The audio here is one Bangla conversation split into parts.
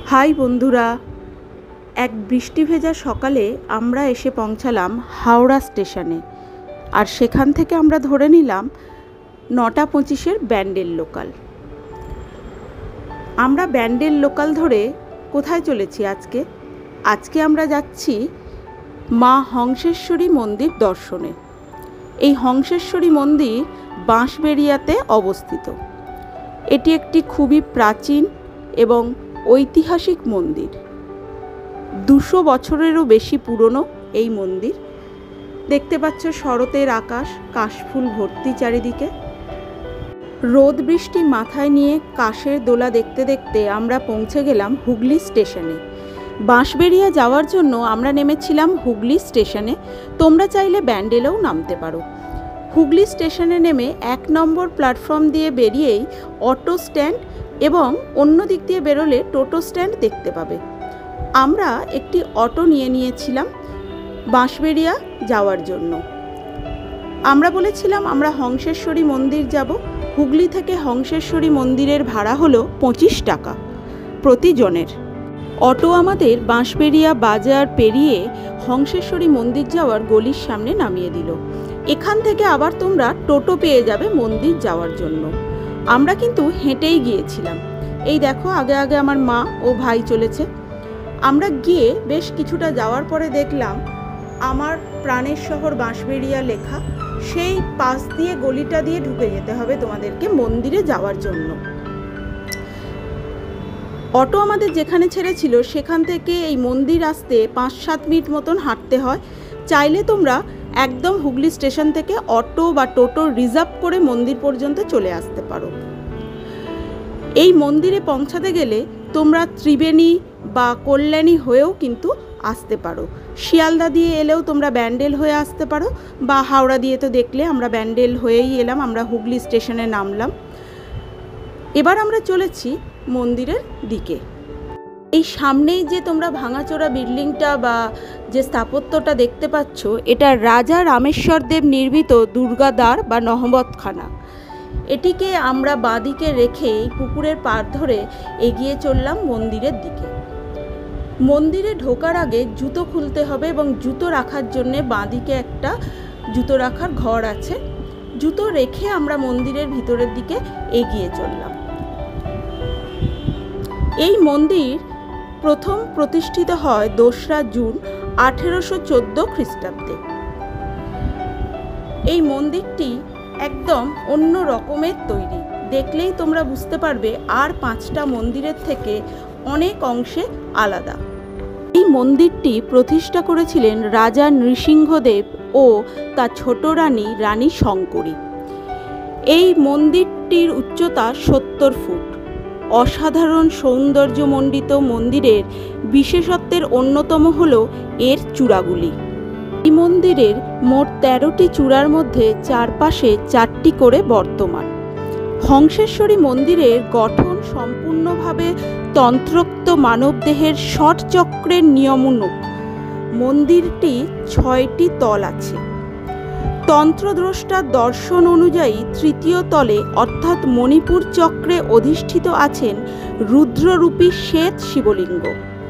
হাই বন্ধুরা, এক বৃষ্টি ভেজা সকালে আমরা এসে পৌঁছালাম হাওড়া স্টেশনে। আর সেখান থেকে আমরা ধরে নিলাম 9:25-এর ব্যান্ডেল লোকাল। আমরা ব্যান্ডেল লোকাল ধরে কোথায় চলেছি আজকে আমরা যাচ্ছি মা হংসেশ্বরী মন্দির দর্শনে। এই হংসেশ্বরী মন্দির বাঁশবেরিয়াতে অবস্থিত। এটি একটি খুবই প্রাচীন এবং ঐতিহাসিক মন্দির। 200 বছরেরও বেশি পুরনো এই মন্দির। দেখতে পাচ্ছ শরতের আকাশ, কাশফুল ভর্তি চারিদিকে। রোদ বৃষ্টি মাথায় নিয়ে কাশের দোলা দেখতে দেখতে আমরা পৌঁছে গেলাম হুগলি স্টেশনে। বাঁশবেরিয়া যাওয়ার জন্য আমরা নেমেছিলাম হুগলি স্টেশনে। তোমরা চাইলে ব্যান্ডেলেও নামতে পারো। হুগলি স্টেশনে নেমে 1 নম্বর প্ল্যাটফর্ম দিয়ে বেরিয়েই অটো স্ট্যান্ড এবং অন্য দিক দিয়ে বেরোলে টোটো স্ট্যান্ড দেখতে পাবে। আমরা একটি অটো নিয়েছিলাম বাঁশবেরিয়া যাওয়ার জন্য। আমরা বলেছিলাম আমরা হংসেশ্বরী মন্দির যাব। হুগলি থেকে হংসেশ্বরী মন্দিরের ভাড়া হলো 25 টাকা প্রতিজনের। অটো আমাদের বাঁশবেরিয়া বাজার পেরিয়ে হংসেশ্বরী মন্দির যাওয়ার গলির সামনে নামিয়ে দিল। এখান থেকে আবার তোমরা টোটো পেয়ে যাবে মন্দির যাওয়ার জন্য। আমরা কিন্তু হেঁটেই গিয়েছিলাম। এই দেখো আগে আগে আমার মা ও ভাই চলেছে। আমরা গিয়ে বেশ কিছুটা যাওয়ার পরে দেখলাম আমার প্রাণের শহর বাঁশবেরিয়া লেখা। সেই পাশ দিয়ে গলিটা দিয়ে ঢুকে যেতে হবে তোমাদেরকে মন্দিরে যাওয়ার জন্য। অটো আমাদের যেখানে ছেড়েছিল সেখান থেকে এই মন্দির আসতে 5-7 মিনিট মতন হাঁটতে হয়। চাইলে তোমরা একদম হুগলি স্টেশন থেকে অটো বা টোটো রিজার্ভ করে মন্দির পর্যন্ত চলে আসতে পারো। এই মন্দিরে পৌঁছাতে গেলে তোমরা ত্রিবেণী বা কল্যাণী হয়েও কিন্তু আসতে পারো। শিয়ালদা দিয়ে এলেও তোমরা ব্যান্ডেল হয়ে আসতে পারো, বা হাওড়া দিয়ে তো দেখলে আমরা ব্যান্ডেল হয়েই এলাম। আমরা হুগলি স্টেশনে নামলাম। এবার আমরা চলেছি মন্দিরের দিকে। এই সামনেই যে তোমরা ভাঙাচোরা বিল্ডিংটা বা যে স্থাপত্যটা দেখতে পাচ্ছ, এটা রাজা রামেশ্বর দেব নির্মিত দুর্গাদ্বার বা নহবতখানা। এটিকে আমরা বাঁদিকে রেখে পুকুরের পাড় ধরে এগিয়ে চললাম মন্দিরের দিকে। মন্দিরে ঢোকার আগে জুতো খুলতে হবে এবং জুতো রাখার জন্য বাঁদিকে একটা জুতো রাখার ঘর আছে। জুতো রেখে আমরা মন্দিরের ভিতরের দিকে এগিয়ে চললাম। এই মন্দির প্রথম প্রতিষ্ঠিত হয় 2রা জুন 1814 খ্রিস্টাব্দে। এই মন্দিরটি একদম অন্য রকমের তৈরি। দেখলেই তোমরা বুঝতে পারবে আর 5টা মন্দিরের থেকে অনেক অংশে আলাদা। এই মন্দিরটি প্রতিষ্ঠা করেছিলেন রাজা নৃসিংহদেব ও তার ছোট রানী রানী শঙ্করী। এই মন্দিরটির উচ্চতা 70 ফুট। অসাধারণ সৌন্দর্যমণ্ডিত মন্দিরের বিশেষত্বের অন্যতম হল এর চূড়াগুলি। এই মন্দিরের মোট 13টি চূড়ার মধ্যে চারপাশে 4টি করে বর্তমান। হংসেশ্বরী মন্দিরের গঠন সম্পূর্ণভাবে তন্ত্রোক্ত মানবদেহের ষট চক্রের নিয়মানুগ। মন্দিরটি 6টি তল আছে। তন্ত্রদ্রষ্টার দর্শন অনুযায়ী 3য় তলে অর্থাৎ মণিপুর চক্রে অধিষ্ঠিত আছেন রুদ্ররূপী শ্বেত শিবলিঙ্গ।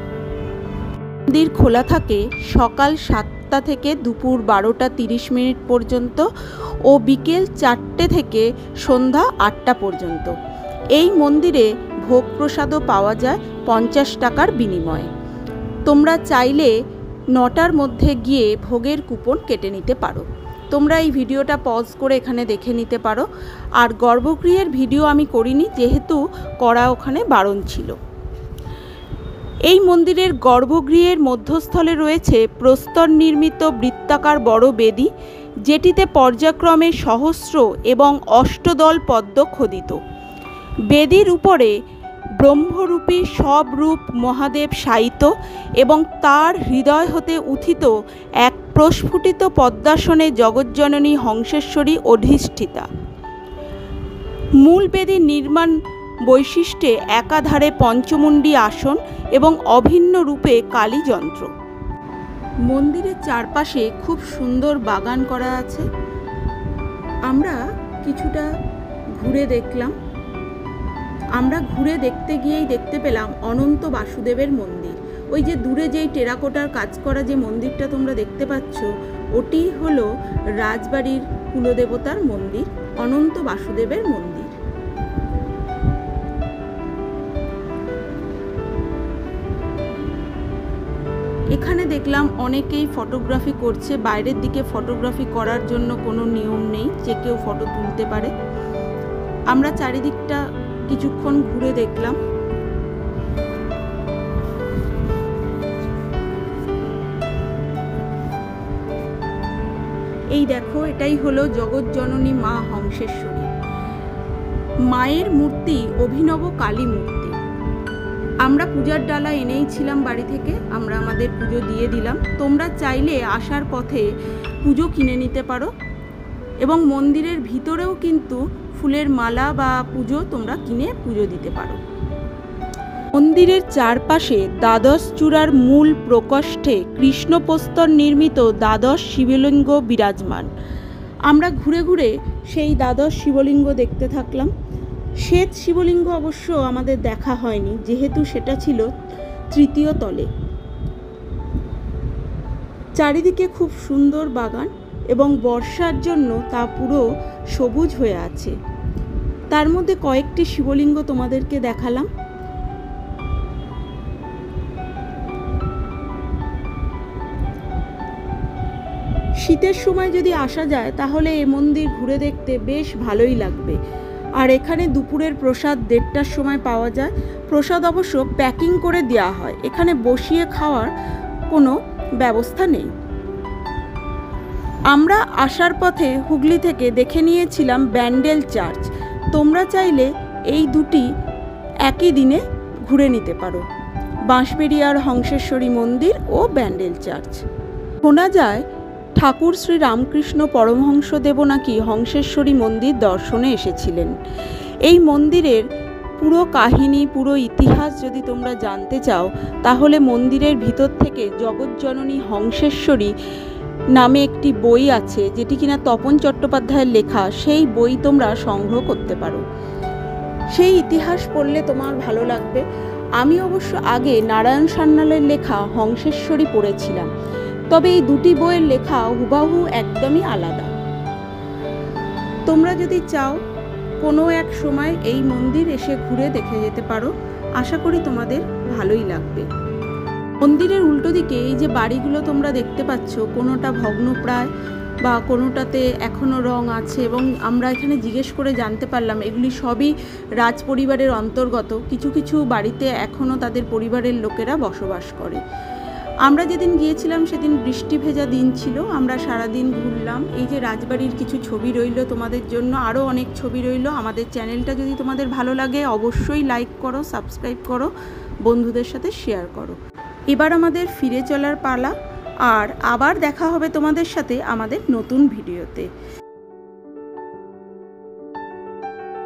মন্দির খোলা থাকে সকাল 7টা থেকে দুপুর 12টা 30 মিনিট পর্যন্ত ও বিকেল 4টে থেকে সন্ধ্যা 8টা পর্যন্ত। এই মন্দিরে ভোগ প্রসাদও পাওয়া যায় 50 টাকার বিনিময়ে। তোমরা চাইলে 9টার মধ্যে গিয়ে ভোগের কুপন কেটে নিতে পারো। তোমরা এই ভিডিওটা পজ করে এখানে দেখে নিতে পারো। আর গর্ভগৃহের ভিডিও আমি করিনি, যেহেতু করা ওখানে বারণ ছিল। এই মন্দিরের গর্ভগৃহের মধ্যস্থলে রয়েছে প্রস্তর নির্মিত বৃত্তাকার বড় বেদি, যেটিতে পর্যায়ক্রমে সহস্র এবং অষ্টদল পদ্ম খোদিত। বেদির উপরে ব্রহ্মরূপী সব রূপ মহাদেব শায়িত এবং তার হৃদয় হতে উত্থিত এক প্রস্ফুটিত পদ্মাসনে জগজ্জননী হংসেশ্বরী অধিষ্ঠিতা। মূল বেদির নির্মাণ বৈশিষ্ট্যে একাধারে পঞ্চমুণ্ডী আসন এবং অভিন্ন রূপে কালী যন্ত্র। মন্দিরের চারপাশে খুব সুন্দর বাগান করা আছে। আমরা কিছুটা ঘুরে দেখলাম। আমরা ঘুরে দেখতে গিয়েই দেখতে পেলাম অনন্ত বাসুদেবের মন্দির। ওই যে দূরে যেই টেরাকোটার কাজ করা যে মন্দিরটা তোমরা দেখতে পাচ্ছ, ওটি হলো রাজবাড়ির কুলদেবতার মন্দির, অনন্ত বাসুদেবের মন্দির। এখানে দেখলাম অনেকেই ফটোগ্রাফি করছে। বাইরের দিকে ফটোগ্রাফি করার জন্য কোনো নিয়ম নেই, যে কেউ ফটো তুলতে পারে। আমরা চারিদিকটা কিছুক্ষণ ঘুরে দেখলাম। এই দেখো, এটাই হলো জগৎজননী মা হংসেশ্বরী। মায়ের মূর্তি অভিনব কালী মূর্তি। আমরা পূজার ডালা এনেইছিলাম বাড়ি থেকে, আমরা আমাদের পুজো দিয়ে দিলাম। তোমরা চাইলে আসার পথে পুজো কিনে নিতে পারো, এবং মন্দিরের ভিতরেও কিন্তু ফুলের মালা বা পুজো তোমরা কিনে পুজো দিতে পারো। মন্দিরের চারপাশে দ্বাদশ চূড়ার মূল প্রকোষ্ঠে কৃষ্ণপ্রস্তর নির্মিত দ্বাদশ শিবলিঙ্গ বিরাজমান। আমরা ঘুরে ঘুরে সেই দ্বাদশ শিবলিঙ্গ দেখতে থাকলাম। শ্বেত শিবলিঙ্গ অবশ্য আমাদের দেখা হয়নি, যেহেতু সেটা ছিল তৃতীয় তলে। চারিদিকে খুব সুন্দর বাগান, এবং বর্ষার জন্য তা পুরো সবুজ হয়ে আছে। তার মধ্যে কয়েকটি শিবলিঙ্গ তোমাদেরকে দেখালাম। শীতের সময় যদি আসা যায় তাহলে এই মন্দির ঘুরে দেখতে বেশ ভালোই লাগবে। আর এখানে দুপুরের প্রসাদ 1:30টার সময় পাওয়া যায়। প্রসাদ অবশ্য প্যাকিং করে দেওয়া হয়, এখানে বসিয়ে খাওয়ার কোনো ব্যবস্থা নেই। আমরা আসার পথে হুগলি থেকে দেখে নিয়েছিলাম ব্যান্ডেল চার্চ। তোমরা চাইলে এই দুটি একই দিনে ঘুরে নিতে পারো, বাঁশবেরিয়ার হংসেশ্বরী মন্দির ও ব্যান্ডেল চার্চ। শোনা যায় ঠাকুর শ্রী রামকৃষ্ণ পরমহংসদেবও নাকি হংসেশ্বরী মন্দির দর্শনে এসেছিলেন। এই মন্দিরের পুরো কাহিনী, পুরো ইতিহাস যদি তোমরা জানতে চাও, তাহলে মন্দিরের ভিতর থেকে জগৎজননী হংসেশ্বরী নামে একটি বই আছে, যেটি কিনা তপন চট্টোপাধ্যায়ের লেখা। সেই বই তোমরা সংগ্রহ করতে পারো। সেই ইতিহাস পড়লে তোমার ভালো লাগবে। আমি অবশ্য আগে নারায়ণ সান্যালের লেখা হংসেশ্বরী পড়েছিলাম, তবে এই দুটি বইয়ের লেখা হুবাহু একদমই আলাদা। তোমরা যদি চাও কোনো এক সময় এই মন্দির এসে ঘুরে দেখে যেতে পারো, আশা করি তোমাদের ভালোই লাগবে। মন্দিরের উল্টো দিকে এই যে বাড়িগুলো তোমরা দেখতে পাচ্ছ, কোনোটা ভগ্নপ্রায় বা কোনোটাতে এখনও রং আছে, এবং আমরা এখানে জিজ্ঞেস করে জানতে পারলাম এগুলি সবই রাজ পরিবারের অন্তর্গত। কিছু কিছু বাড়িতে এখনও তাদের পরিবারের লোকেরা বসবাস করে। আমরা যেদিন গিয়েছিলাম সেদিন বৃষ্টি ভেজা দিন ছিল, আমরা সারাদিন ঘুরলাম। এই যে রাজবাড়ির কিছু ছবি রইল তোমাদের জন্য, আরও অনেক ছবি রইল। আমাদের চ্যানেলটা যদি তোমাদের ভালো লাগে অবশ্যই লাইক করো, সাবস্ক্রাইব করো, বন্ধুদের সাথে শেয়ার করো। এবার আমাদের ফিরে চলার পালা, আর আবার দেখা হবে তোমাদের সাথে আমাদের নতুন ভিডিওতে।